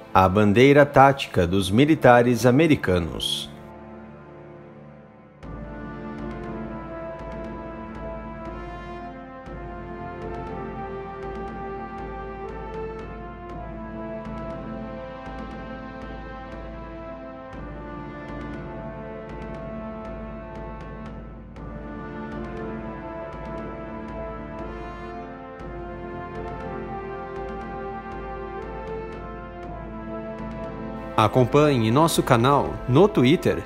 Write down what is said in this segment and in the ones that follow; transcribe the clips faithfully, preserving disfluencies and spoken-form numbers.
A bandeira tática dos militares americanos. Acompanhe nosso canal no Twitter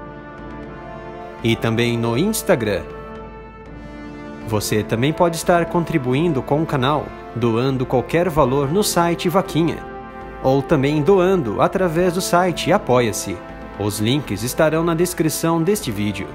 e também no Instagram. Você também pode estar contribuindo com o canal, doando qualquer valor no site Vaquinha, ou também doando através do site Apoia-se. Os links estarão na descrição deste vídeo.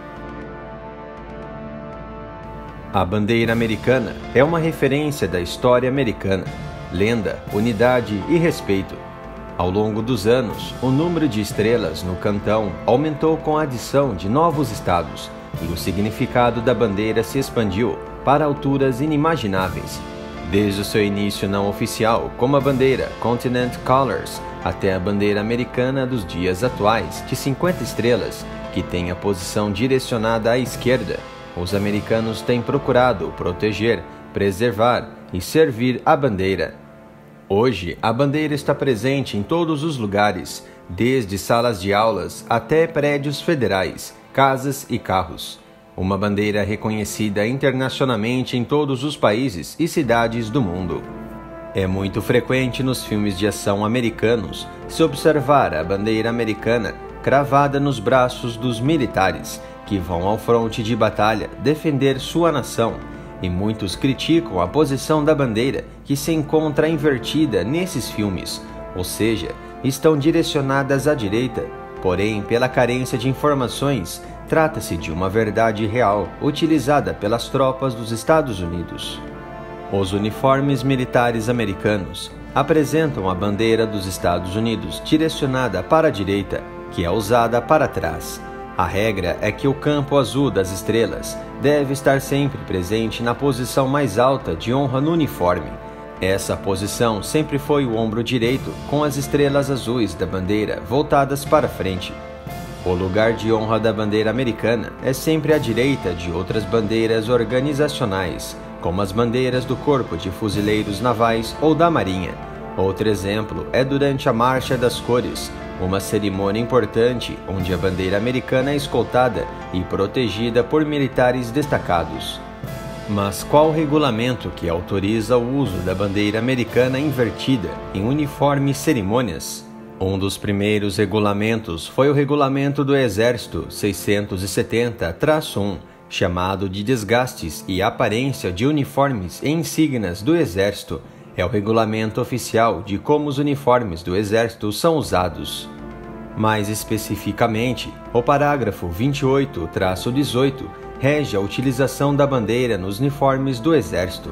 A bandeira americana é uma referência da história americana, lenda, unidade e respeito. Ao longo dos anos, o número de estrelas no cantão aumentou com a adição de novos estados, e o significado da bandeira se expandiu para alturas inimagináveis. Desde o seu início não oficial, como a bandeira Continental Colors, até a bandeira americana dos dias atuais, de cinquenta estrelas, que tem a posição direcionada à esquerda, os americanos têm procurado proteger, preservar e servir a bandeira. Hoje, a bandeira está presente em todos os lugares, desde salas de aulas até prédios federais, casas e carros. Uma bandeira reconhecida internacionalmente em todos os países e cidades do mundo. É muito frequente nos filmes de ação americanos se observar a bandeira americana cravada nos braços dos militares, que vão ao fronte de batalha defender sua nação. E muitos criticam a posição da bandeira, que se encontra invertida nesses filmes, ou seja, estão direcionadas à direita. Porém, pela carência de informações, trata-se de uma verdade real utilizada pelas tropas dos Estados Unidos. Os uniformes militares americanos apresentam a bandeira dos Estados Unidos direcionada para a direita, que é usada para trás. A regra é que o campo azul das estrelas deve estar sempre presente na posição mais alta de honra no uniforme. Essa posição sempre foi o ombro direito, com as estrelas azuis da bandeira voltadas para frente. O lugar de honra da bandeira americana é sempre à direita de outras bandeiras organizacionais, como as bandeiras do Corpo de Fuzileiros Navais ou da Marinha. Outro exemplo é durante a Marcha das Cores, uma cerimônia importante onde a bandeira americana é escoltada e protegida por militares destacados. Mas qual o regulamento que autoriza o uso da bandeira americana invertida em uniforme e cerimônias? Um dos primeiros regulamentos foi o Regulamento do Exército seiscentos e setenta traço um, chamado de Desgastes e Aparência de Uniformes e Insígnias do Exército. É o regulamento oficial de como os uniformes do Exército são usados. Mais especificamente, o parágrafo vinte e oito traço dezoito rege a utilização da bandeira nos uniformes do Exército.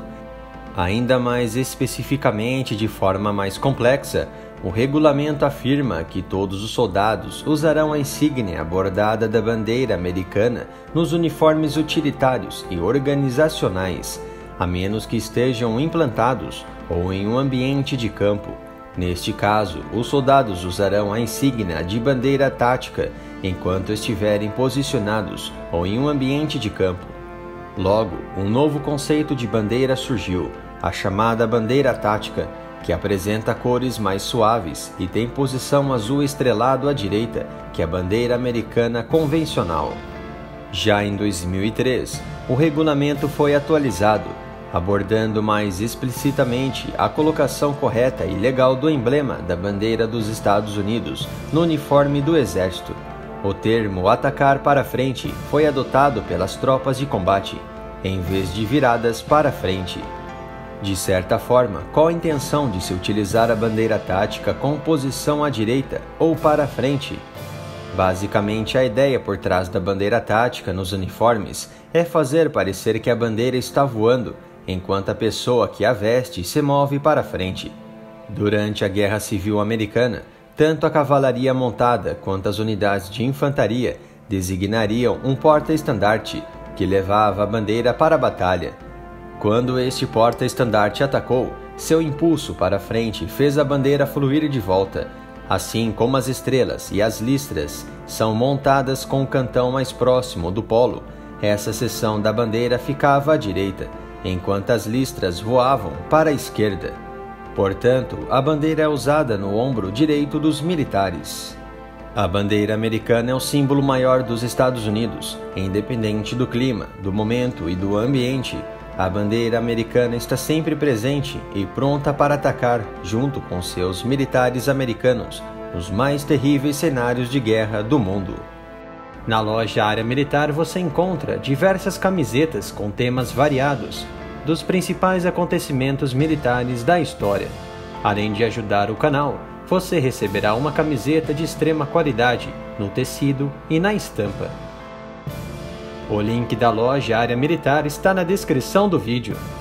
Ainda mais especificamente, de forma mais complexa, o regulamento afirma que todos os soldados usarão a insígnia bordada da bandeira americana nos uniformes utilitários e organizacionais, a menos que estejam implantados ou em um ambiente de campo. Neste caso, os soldados usarão a insígnia de bandeira tática enquanto estiverem posicionados ou em um ambiente de campo. Logo, um novo conceito de bandeira surgiu, a chamada bandeira tática, que apresenta cores mais suaves e tem posição azul estrelado à direita que a bandeira americana convencional. Já em dois mil e três, o regulamento foi atualizado, abordando mais explicitamente a colocação correta e legal do emblema da bandeira dos Estados Unidos no uniforme do Exército. O termo atacar para frente foi adotado pelas tropas de combate, em vez de viradas para frente. De certa forma, qual a intenção de se utilizar a bandeira tática com posição à direita ou para frente? Basicamente, a ideia por trás da bandeira tática nos uniformes é fazer parecer que a bandeira está voando, enquanto a pessoa que a veste se move para frente. Durante a Guerra Civil Americana, tanto a cavalaria montada quanto as unidades de infantaria designariam um porta-estandarte, que levava a bandeira para a batalha. Quando este porta-estandarte atacou, seu impulso para frente fez a bandeira fluir de volta, assim como as estrelas e as listras são montadas com o cantão mais próximo do polo. Essa seção da bandeira ficava à direita, enquanto as listras voavam para a esquerda. Portanto, a bandeira é usada no ombro direito dos militares. A bandeira americana é o símbolo maior dos Estados Unidos. Independente do clima, do momento e do ambiente, a bandeira americana está sempre presente e pronta para atacar, junto com seus militares americanos, nos mais terríveis cenários de guerra do mundo. Na loja Área Militar você encontra diversas camisetas com temas variados dos principais acontecimentos militares da história. Além de ajudar o canal, você receberá uma camiseta de extrema qualidade no tecido e na estampa. O link da loja Área Militar está na descrição do vídeo.